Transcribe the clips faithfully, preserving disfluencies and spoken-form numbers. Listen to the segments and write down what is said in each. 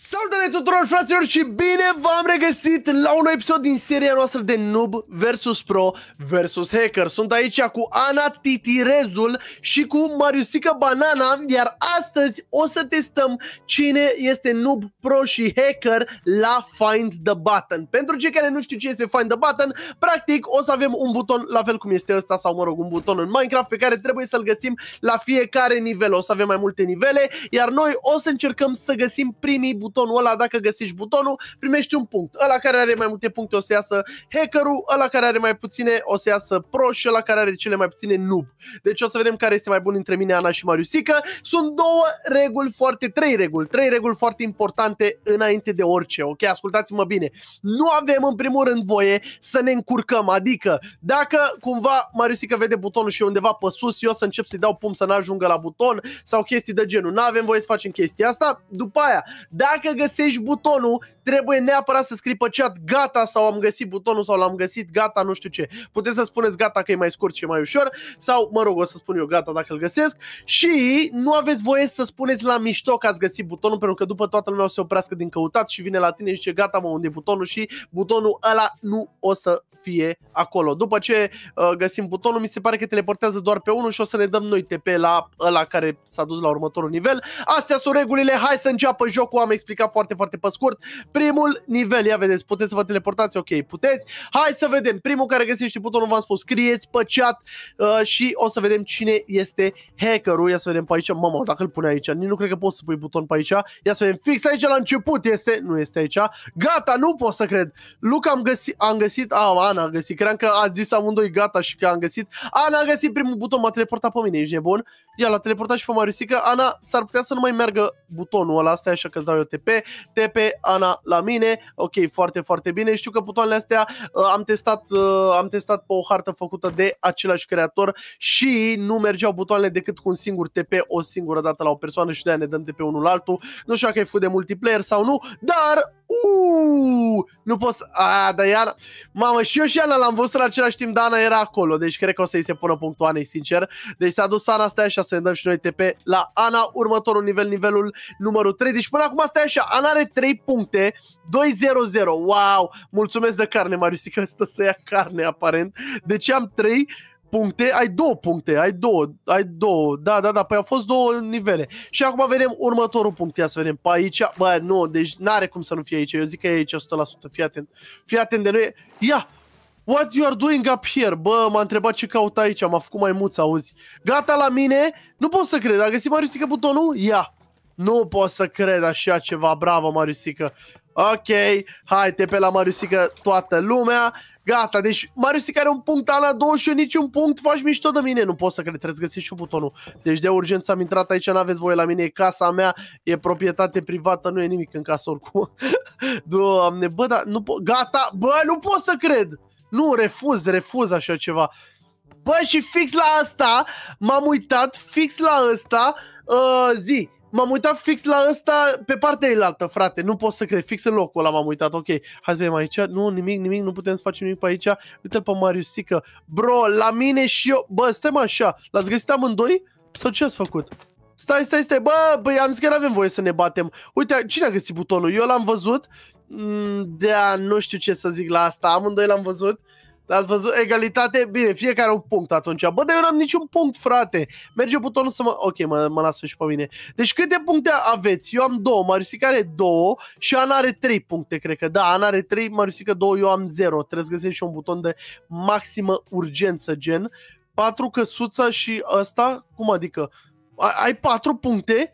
Salutare tuturor, fraților, și bine v-am regăsit la un nou episod din seria noastră de Noob versus Pro versus Hacker. Sunt aici cu Ana Titirezul și cu Mariusica Banana, iar astăzi o să testăm cine este Noob, Pro și Hacker la Find the Button. Pentru cei care nu știu ce este Find the Button, practic o să avem un buton la fel cum este ăsta, sau mă rog, un buton în Minecraft pe care trebuie să-l găsim la fiecare nivel. O să avem mai multe nivele, iar noi o să încercăm să găsim primii butonul ăla. Dacă găsești butonul, primești un punct. Ăla care are mai multe puncte o să iasă Hackerul, ăla care are mai puține o să iasă Pro și ăla care are cele mai puține Noob. Deci o să vedem care este mai bun între mine, Ana și Mariusica. Sunt două reguli foarte, trei reguli, trei reguli foarte importante înainte de orice, ok? Ascultați-mă bine. Nu avem în primul rând voie să ne încurcăm, adică dacă cumva Mariusica vede butonul și undeva pe sus, eu o să încep să-i dau pum să n-ajungă la buton sau chestii de genul. Nu avem voie să facem chestia asta. După aia, dacă găsești butonul, trebuie neapărat să scrii pe chat gata sau am găsit butonul sau l-am găsit, gata, nu știu ce. Puteți să spuneți gata că e mai scurt și mai ușor sau, mă rog, o să spun eu gata dacă îl găsesc. Și nu aveți voie să spuneți la mișto că ați găsit butonul, pentru că după toată lumea o să se oprească din căutat și vine la tine și zice gata mă, unde e butonul, și butonul ăla nu o să fie acolo. După ce uh, găsim butonul, mi se pare că teleportează doar pe unul și o să ne dăm noi T P la ăla care s-a dus la următorul nivel. Astea sunt regulile, hai să înceapă jocul, am explicat foarte, foarte pe scurt. Primul nivel, ia vedeți, puteți să vă teleportați, ok, puteți. Hai să vedem, primul care găsește butonul, v-am spus, scrieți pe chat uh, și o să vedem cine este Hackerul. Ia să vedem pe aici, mamă, dacă îl pune aici, nici nu cred că poți să pui buton pe aici. Ia să vedem, fix aici la început este, nu este aici. Gata, nu pot să cred. Luca am găsit, am găsit, a, Ana a găsit, cream că ați zis amândoi gata și că am găsit. Ana a găsit primul buton, m-a teleportat pe mine, ești nebun? Ia, l-a teleportat și pe Mariusica. Ana, s-ar putea să nu mai meargă butonul ăla, asta e așa că îți dau eu T P. T P, Ana la mine. Ok, foarte, foarte bine. Știu că butoanele astea uh, am testat uh, am testat pe o hartă făcută de același creator și nu mergeau butoanele decât cu un singur T P o singură dată la o persoană și de-aia ne dăm T P unul la altul. Nu știu dacă ai făcut de multiplayer sau nu, dar uuu, nu pot să... A, dar Ana... Mamă, și eu și Ana l-am văzut la același timp, dar Ana era acolo, deci cred că o să-i se pună punctul Anei, sincer. Deci s-a dus Ana, stai așa, să ne dăm și noi T P la Ana. Următorul nivel, nivelul numărul trei. Deci până acum stai așa, Ana are trei puncte, doi zero zero. Wow, mulțumesc de carne, Mariusica, stă să ia carne aparent. Deci am trei puncte, ai două puncte, ai două, ai două, da, da, da, păi au fost două nivele. Și acum vedem următorul punct, ia să vedem, pe aici, bă, nu, deci n-are cum să nu fie aici, eu zic că e aici o sută la sută, fii atent, fii atent de noi, ia, what you are doing up here, bă, m-a întrebat ce caut aici, m-a făcut maimuț, auzi, gata la mine, nu pot să cred, a găsit Mariusica butonul? Ia, nu pot să cred așa ceva, bravo Mariusica. Ok, hai, T P la Mariusica toată lumea. Gata, deci Mariusica are un punct, Ana două și eu niciun punct, faci mișto de mine. Nu pot să cred, trebuie să găsești și butonul. Deci de urgență am intrat aici, n-aveți voie la mine, e casa mea, e proprietate privată, nu e nimic în casă oricum. Doamne, bă, dar nu pot, gata, bă, nu pot să cred. Nu, refuz, refuz așa ceva. Bă, și fix la asta m-am uitat, fix la ăsta, uh, zi. M-am uitat fix la ăsta pe partea eilaltă, frate, nu pot să cred, fix în locul ăla m-am uitat, ok. Hai să vedem aici, nu, nimic, nimic, nu putem să facem nimic pe aici. Uite-l pe Mariusica, bro, la mine și eu, bă, stai mă așa, l-ați găsit amândoi? Sau ce ați făcut? Stai, stai, stai, bă, băi, am zis că n-avem voie să ne batem. Uite, cine a găsit butonul? Eu l-am văzut, mm, da, nu știu ce să zic la asta, amândoi l-am văzut. L-ați văzut? Egalitate? Bine, fiecare un punct atunci. Bă, dar eu n-am niciun punct, frate. Merge butonul să mă... Ok, mă, mă lasă și pe mine. Deci câte puncte aveți? Eu am două, Mariusica are două și Ana are trei puncte, cred că. Da, Ana are trei, Mariusica două, eu am zero. Trebuie să găsesc și un buton de maximă urgență, gen. patru căsuța și ăsta? Cum adică? Ai patru puncte?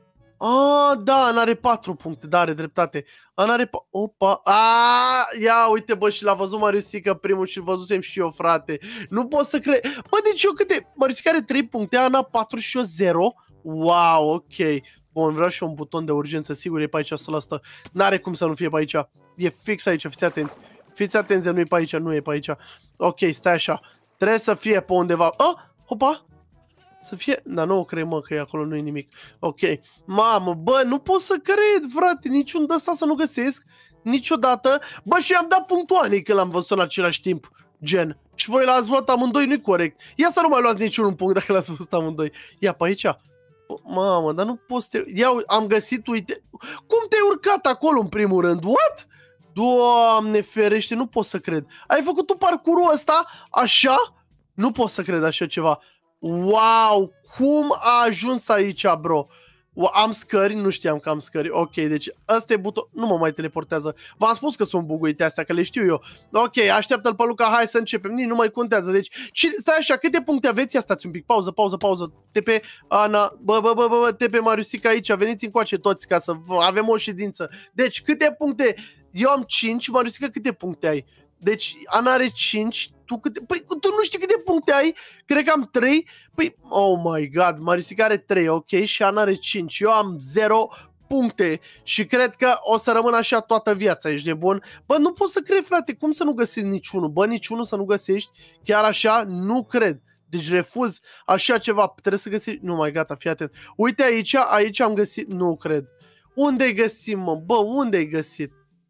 Ah, da, Ana are patru puncte, da, are dreptate. Ana are... Opa, aaa, ia, uite, bă, și l-a văzut Mariusica primul și văzusem și eu, frate. Nu pot să cred. Bă, deci eu câte... Mariusica are trei puncte, Ana patru și eu zero. Wow, ok. Bun, vreau și un buton de urgență, sigur e pe aici o sută la sută. N-are cum să nu fie pe aici. E fix aici, fiți atenți. Fiți atenți de nu e pe aici, nu e pe aici. Ok, stai așa. Trebuie să fie pe undeva. Ah, opa! Să fie... Dar nu cred, mă, că e acolo, nu e nimic. Ok. Mamă, bă, nu pot să cred, frate. Niciun de ăsta să nu găsesc. Niciodată. Bă, și am dat punctoanii că l-am văzut în același timp. Gen. Și voi l-ați luat amândoi, nu-i corect. Ia să nu mai luați niciun punct dacă l-ați văzut amândoi. Ia pe aici. Mamă, dar nu poți să te... Iau, am găsit, uite... Cum te-ai urcat acolo în primul rând? What? Doamne ferește, nu pot să cred. Ai făcut tu parcurul ăsta așa? Nu pot să cred așa ceva. Wow, cum a ajuns aici, bro? Am scări, nu știam că am scări. Ok, deci ăsta e buton. Nu mă mai teleportează. V-am spus că sunt buguite astea, că le știu eu. Ok, așteaptă-l pe Luca, hai să începem. Nici nu mai contează. Deci, stai așa, câte puncte aveți? Ia stați un pic, pauză, pauză, pauză. T P, Ana, bă, bă, bă, bă, T P Mariusica aici. Veniți încoace toți ca să avem o ședință. Deci, câte puncte? Eu am cinci, Mariusica, câte puncte ai? Deci, Ana are cinci, tu câte... Păi, tu nu știi câte puncte ai? Cred că am trei. Păi, oh my god, Mariusica are trei, ok? Și Ana are cinci. Eu am zero puncte și cred că o să rămân așa toată viața, ești nebun? Bă, nu pot să cred, frate, cum să nu găsești niciunul? Bă, niciunul să nu găsești? Chiar așa? Nu cred. Deci refuz așa ceva, trebuie să găsești... Nu mai gata, fii atent. Uite aici, aici am găsit... Nu cred. Unde-ai găsit, mă? Bă, unde-ai găsit?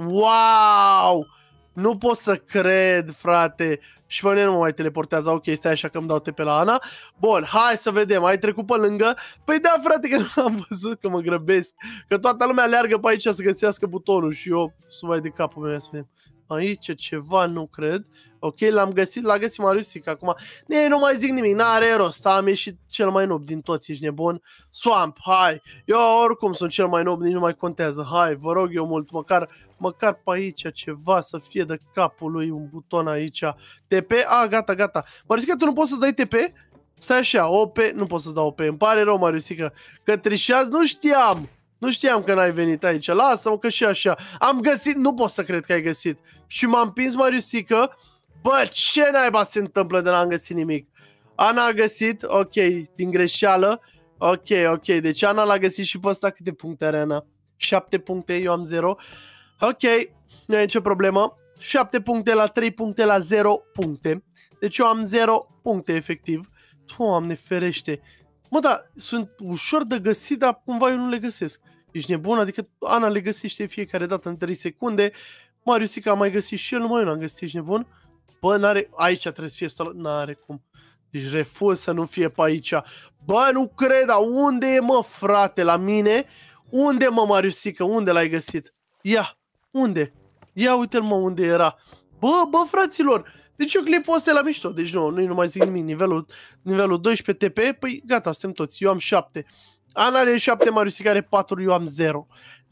Wow! Nu pot să cred, frate. Și pe mine nu mă mai teleportează. Ok, stai așa că îmi dau T P la Ana. Bun, hai să vedem. Ai trecut pe lângă? Păi da, frate, că nu am văzut, că mă grăbesc. Că toată lumea aleargă pe aici să găsească butonul și eu sunt mai de capul meu să vedem. Aici ceva, nu cred. Ok, l-am găsit, l-a găsit Mariusica acum. Ne, nu mai zic nimic, n-are rost. Am ieșit cel mai noob din toți, ești nebun. Swamp, hai. Eu oricum sunt cel mai noob, nici nu mai contează. Hai, vă rog eu mult, măcar, măcar pe aici ceva să fie de capul lui, un buton aici. T P, a, gata, gata. Mariusica, tu nu poți să dai T P? Stai așa, O P, nu pot să-ți dau O P. Îmi pare rău, Mariusica, că trișează, nu știam. Nu știam că n-ai venit aici. Lasă-mă că și așa. Am găsit, nu pot să cred că ai găsit. Și m-am pins, Mariusică. Bă, ce naiba se întâmplă de n-am găsit nimic? Ana a găsit, ok, din greșeală. Ok, ok, deci Ana l-a găsit și pe ăsta. Câte puncte are Ana? șapte puncte, eu am zero. Ok, nu e nicio problemă. șapte puncte la trei puncte la zero puncte. Deci eu am zero puncte, efectiv. Doamne ferește. Mă, da, sunt ușor de găsit, dar cumva eu nu le găsesc. Ești nebun? Adică Ana le găsește fiecare dată în trei secunde. Mariusica a mai găsit și el, numai eu n-am găsit, ești nebun? Bă, n-are... Aici trebuie să fie stălă... N-are cum. Deci refuz să nu fie pe aici. Bă, nu cred, dar unde e, mă, frate, la mine? Unde, mă, Mariusica? Unde l-ai găsit? Ia, unde? Ia uite-l, mă, unde era. Bă, bă, fraților, deci eu clipul ăsta e la mișto. Deci nu, nu, nu mai zic nimic. Nivelul, nivelul doisprezece T P, păi gata, suntem toți. Eu am șapte. Ana are șapte, Mariusica are patru, eu am zero.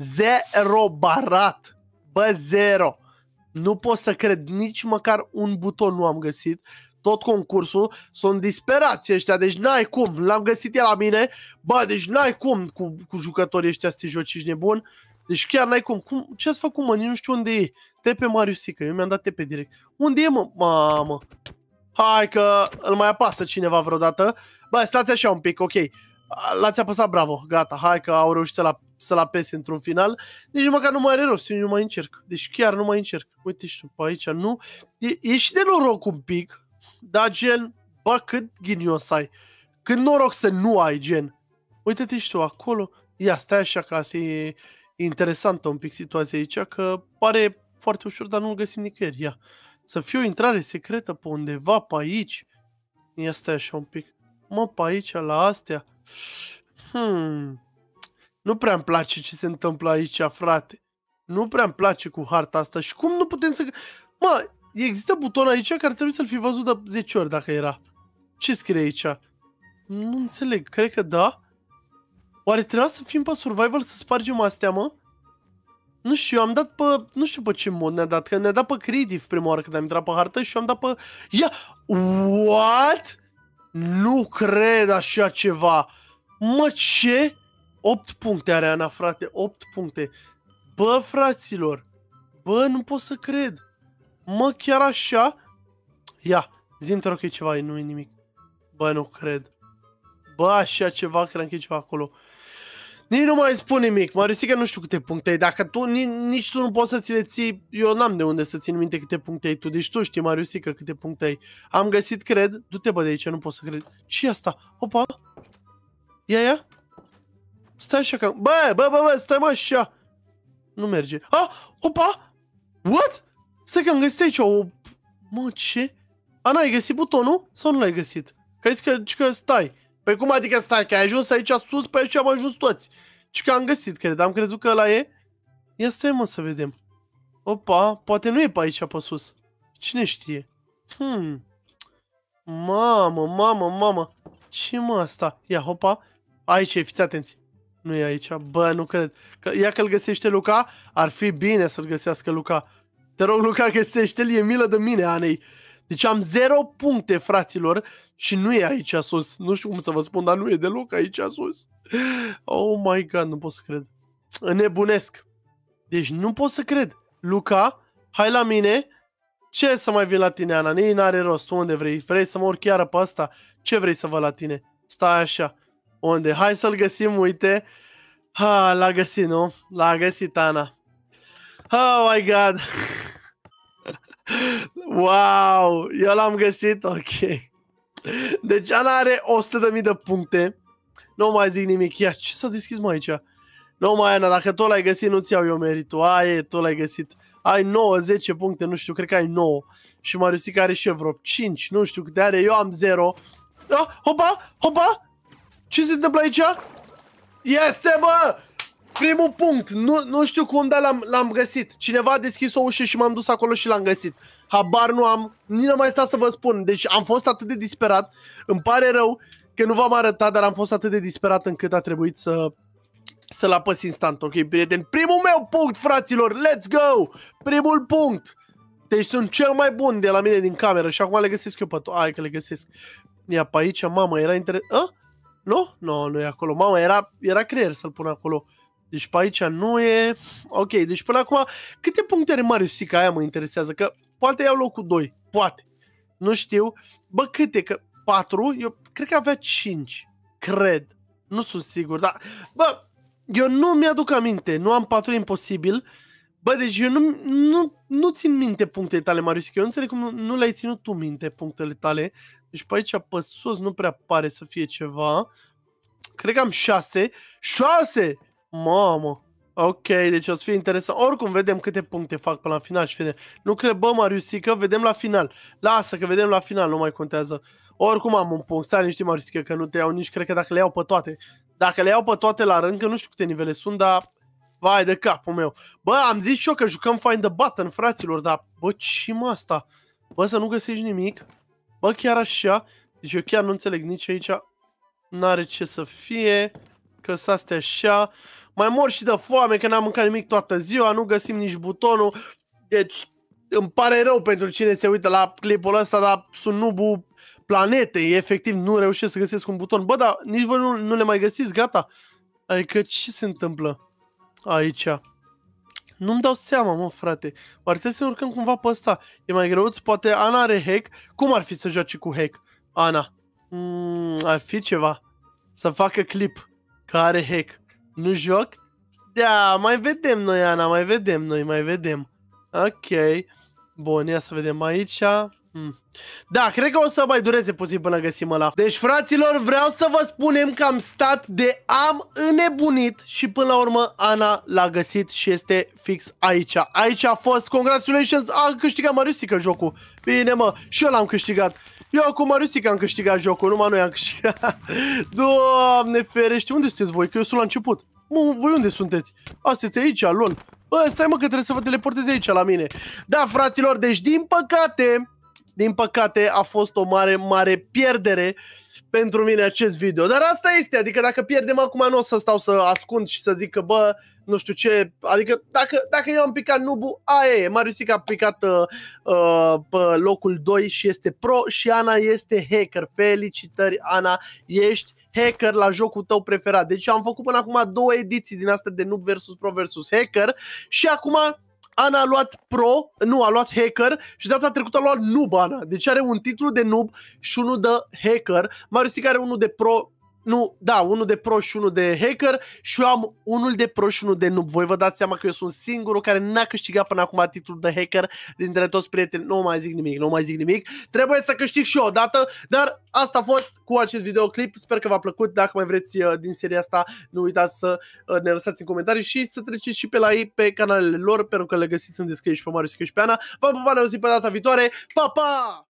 Zero barat. Bă, zero. Nu pot să cred, nici măcar un buton nu am găsit. Tot concursul, sunt disperați ăștia, deci n-ai cum. L-am găsit el la mine. Bă, deci n-ai cum cu, cu jucătorii ăștia să te joci, ești nebun. Deci chiar n-ai cum. cum ce-ați făcut, mă? Nici nu știu unde e. T P Mariusica, eu mi-am dat T P direct. Unde e, mă? Mamă. Hai că îl mai apasă cineva vreodată. Bă, stați așa un pic, ok. L-ați apăsat, bravo, gata. Hai că au reușit să-l să apese într-un final. Nici măcar nu mai are rost, eu nu mai încerc. Deci chiar nu mai încerc. Uite și pe aici, nu? E, e și de noroc un pic. Dar gen, bă, cât ghinios ai. Cât noroc să nu ai, gen. Uite-te și tu acolo. Ia, stai așa ca să e interesantă un pic situația aici, că pare foarte ușor, dar nu-l găsim nicăieri. Ia, să fie o intrare secretă pe undeva, pe aici. Ia, stai așa un pic. Mă, pe aici, la astea. Hmm... Nu prea îmi place ce se întâmplă aici, frate. Nu prea îmi place cu harta asta. Și cum nu putem să... Mă, există buton aici care trebuie să-l fi văzut de zece ori dacă era. Ce scrie aici? Nu înțeleg. Cred că da. Oare trebuia să fim pe survival să spargem astea, mă? Nu știu, eu am dat pe... Nu știu pe ce mod ne-a dat. Că ne-a dat pe creative prima oară când am intrat pe hartă și eu am dat pe... Ia! What? Nu cred așa ceva. Mă, ce? opt puncte are Ana, frate, opt puncte. Bă, fraților, bă, nu pot să cred. Mă, chiar așa? Ia, zi-mi te rog că e ceva, nu e nimic. Bă, nu cred. Bă, așa ceva, cred că e ceva acolo. Nici nu mai spun nimic, Mariusica, nu știu câte puncte ai. Dacă tu, nici, nici tu nu poți să ți le ții, eu n-am de unde să țin minte câte puncte ai tu. Deci tu știi, Mariusica, câte puncte ai. Am găsit, cred, du-te bă de aici, nu pot să cred. Ce-i asta? Opa! Ia, ia! Stai așa că... Bă, bă, bă, bă, stai mă așa. Nu merge. Ah, opa! What? Stai că am găsit aici o... Mă, ce? Ana, ai găsit butonul? Sau nu l-ai găsit? Că ai zis că, că stai. Păi cum adică stai, că ai ajuns aici sus, pe aici am ajuns toți. Și că am găsit, cred, am crezut că ăla e. Ia stai mă să vedem. Opa, poate nu e pe aici pe sus. Cine știe? Hmm. Mamă, mamă, mamă. Ce mă asta? Ia, hopa. Aici e, fiți atenți. Nu e aici, bă, nu cred. Că, ia că-l găsește Luca. Ar fi bine să-l găsească Luca. Te rog, Luca, găsește-l, e milă de mine, Anei. Deci am zero puncte, fraților, și nu e aici sus. Nu știu cum să vă spun, dar nu e deloc aici sus. Oh my god, nu pot să cred. Înnebunesc. Deci nu pot să cred. Luca, hai la mine. Ce să mai vin la tine, Ana? Nici n-are rost. Unde vrei? Vrei să mă urc chiar pe asta? Ce vrei să văd la tine? Stai așa. Unde? Hai să-l găsim, uite. Ha, l-a găsit, nu? L-a găsit, Ana. Oh my god. Wow, eu l-am găsit, ok. Deci Ana are o sută de mii de puncte. Nu mai zic nimic. Ia, ce s-a deschis mai aici? Nu mai, Ana, dacă tu l-ai găsit, nu-ți iau eu meritul. Aia, tu l-ai găsit. Ai nouă, zece puncte, nu știu, cred că ai nouă. Și Mariusica are și vreo cinci, nu știu câte are, eu am zero. Ah, hopa, hopa! Ce se întâmplă aici? Este, bă! Primul punct. Nu, nu știu cum, dar l-am găsit. Cineva a deschis o ușă și m-am dus acolo și l-am găsit. Habar nu am. Nici nu mai sta să vă spun. Deci am fost atât de disperat. Îmi pare rău că nu v-am arătat, dar am fost atât de disperat încât a trebuit să... să-l apăs instant, ok, prieten? Primul meu punct, fraților, let's go! Primul punct! Deci sunt cel mai bun de la mine din cameră și acum le găsesc eu pe toate. Hai că le găsesc. Ia pe aici, mamă, era interesant. Ah? Nu? Nu, nu e acolo. Mamă, era, era creier să-l pun acolo. Deci pe aici nu e... Ok, deci până acum, câte puncte are Mariusica? Aia mă interesează, că poate iau locul doi. Poate. Nu știu. Bă, câte? Că patru? Eu cred că avea cinci. Cred. Nu sunt sigur, dar... Bă... Eu nu mi-aduc aminte, nu am patru imposibil. Bă, deci eu nu, nu, nu țin minte punctele tale, Mariusica. Eu nu înțeleg cum nu, nu le-ai ținut tu minte punctele tale. Deci pe aici, pe sus, nu prea pare să fie ceva. Cred că am șase. șase! Mamă! Ok, deci o să fie interesant. Oricum, vedem câte puncte fac până la final și vedem. Nu cred, bă, Mariusica, vedem la final. Lasă că vedem la final, nu mai contează. Oricum am un punct. Stai liniștit, Mariusica, că nu te iau nici, cred că dacă le iau pe toate. Dacă le iau pe toate la rând, că nu știu câte nivele sunt, dar... Vai de capul meu. Bă, am zis și eu că jucăm Find the Button, fraților, dar... Bă, ce mă asta? Bă, să nu găsești nimic? Bă, chiar așa? Deci eu chiar nu înțeleg nici aici. N-are ce să fie. Că s-astea așa. Mai mor și de foame, că n-am mâncat nimic toată ziua. Nu găsim nici butonul. Deci, îmi pare rău pentru cine se uită la clipul ăsta, dar sunt nubul planetei. Efectiv, nu reușesc să găsesc un buton. Bă, dar nici voi nu, nu le mai găsiți, gata? Adică, ce se întâmplă aici? Nu-mi dau seama, mă, frate. Oare trebuie să urcăm cumva pe ăsta? E mai greuț? Poate Ana are hack? Cum ar fi să joace cu hack? Ana. Mm, ar fi ceva. Să facă clip că are hack. Nu joc? Da, mai vedem noi, Ana, mai vedem noi, mai vedem. Ok. Bun, ia să vedem aici. Hmm. Da, cred că o să mai dureze puțin până găsim ăla. Deci, fraților, vreau să vă spunem că am stat de am înnebunit și până la urmă Ana l-a găsit și este fix aici. Aici a fost, congratulations, a câștigat Mariusica jocul. Bine, mă, și eu l-am câștigat. Eu cu Mariusica am câștigat jocul, numai noi am câștigat. Doamne ferește, unde sunteți voi? Că eu sunt la început. Mă, voi unde sunteți? A, sunteți aici, lol. Bă, stai mă că trebuie să vă teleportezi aici la mine. Da, fraților, deci din păcate... Din păcate a fost o mare, mare pierdere pentru mine acest video. Dar asta este, adică dacă pierdem acum nu o să stau să ascund și să zic că bă, nu știu ce, adică dacă, dacă eu am picat nubu, aia e, Mariusica a picat uh, uh, pe locul doi și este pro și Ana este hacker. Felicitări, Ana, ești hacker la jocul tău preferat. Deci am făcut până acum două ediții din astea de noob versus pro versus hacker și acum... Ana a luat pro, nu, a luat hacker și data trecută a luat noob, Ana. Deci are un titlu de noob și unul de hacker. Mariusica are unul de pro, nu, da, unul de pro și unul de hacker și eu am unul de pro și unul de noob. Voi vă dați seama că eu sunt singurul care n-a câștigat până acum titlul de hacker dintre toți prietenii. Nu mai zic nimic, nu mai zic nimic. Trebuie să câștig și eu odată, dar asta a fost cu acest videoclip. Sper că v-a plăcut. Dacă mai vreți din seria asta, nu uitați să ne lăsați în comentarii și să treceți și pe la ei pe canalele lor, pentru că le găsiți în descriere și pe Mariusica și pe Ana. V-am pupat, ne auzim pe data viitoare. Pa, pa!